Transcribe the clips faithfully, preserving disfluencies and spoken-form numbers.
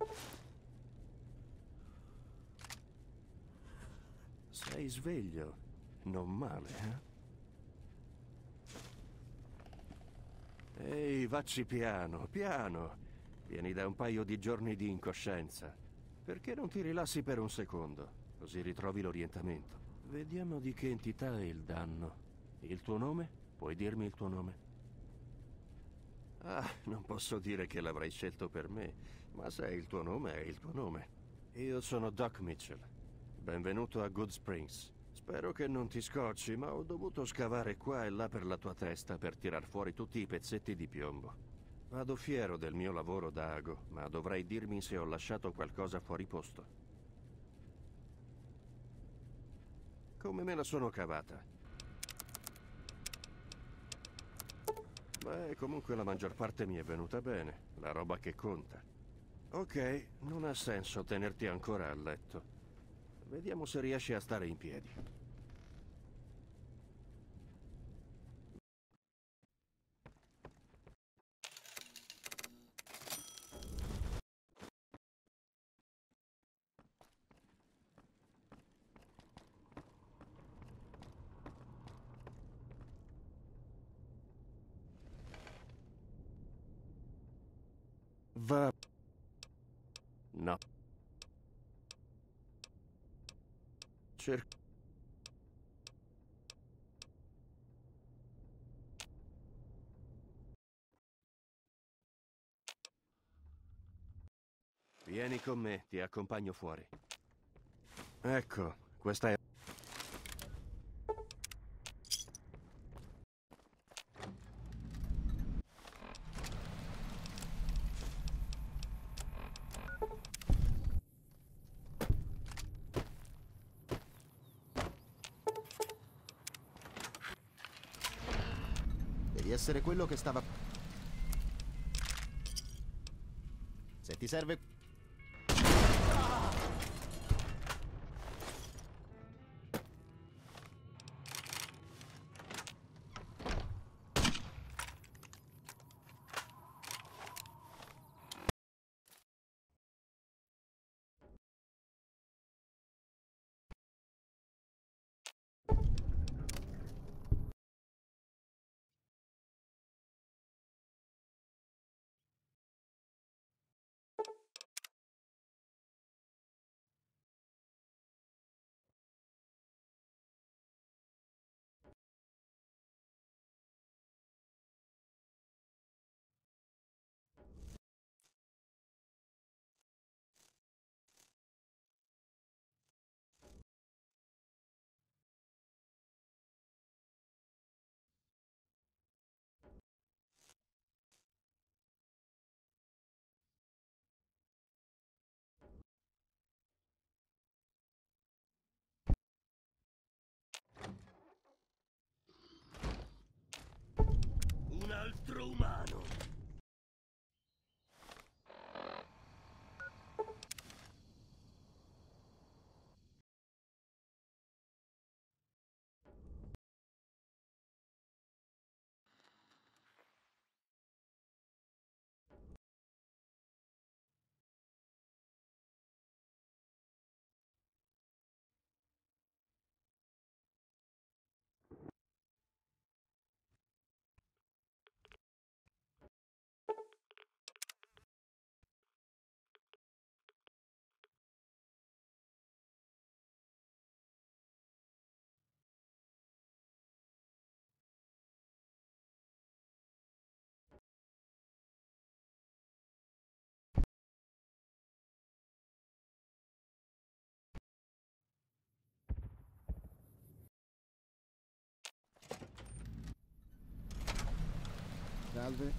Sei sveglio. Non male, eh? Ehi, vacci piano, piano. Vieni da un paio di giorni di incoscienza. Perché non ti rilassi per un secondo? Così ritrovi l'orientamento. Vediamo di che entità è il danno. Il tuo nome? Puoi dirmi il tuo nome? Ah, non posso dire che l'avrai scelto per me, ma se è il tuo nome, è il tuo nome. Io sono Doc Mitchell. Benvenuto a Good Springs. Spero che non ti scocci, ma ho dovuto scavare qua e là per la tua testa per tirar fuori tutti i pezzetti di piombo. Vado fiero del mio lavoro da ago, ma dovrai dirmi se ho lasciato qualcosa fuori posto. Come me la sono cavata? Beh, comunque la maggior parte mi è venuta bene, la roba che conta. Ok, non ha senso tenerti ancora a letto. Vediamo se riesci a stare in piedi. Va... No. Cerco... Vieni con me, ti accompagno fuori. Ecco, questa è... Devi essere quello che stava... Se ti serve... Un altro umano. Salve.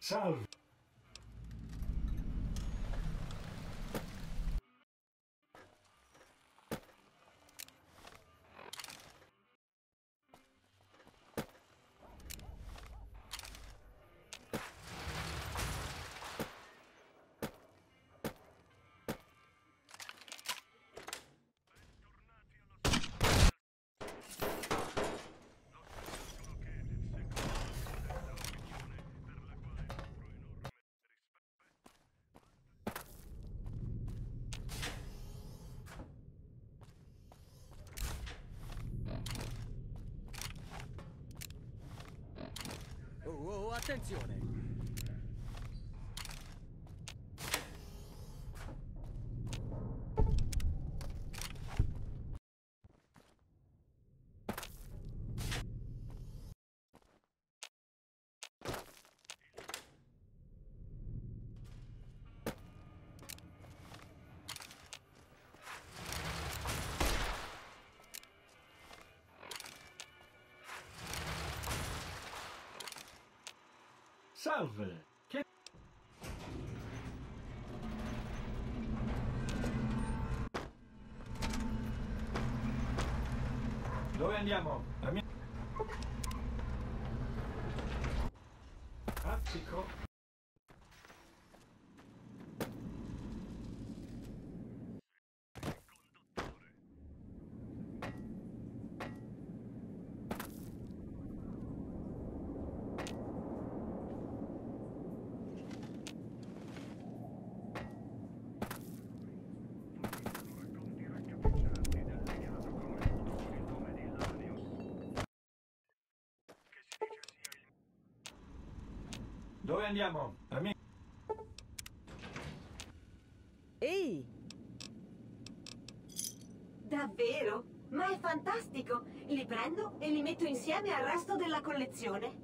Salve. Oh, oh, attenzione! Salve. Che... Dove andiamo? La mia... Attico. Dove andiamo? La mia... Ehi! Davvero? Ma è fantastico! Li prendo e li metto insieme al resto della collezione.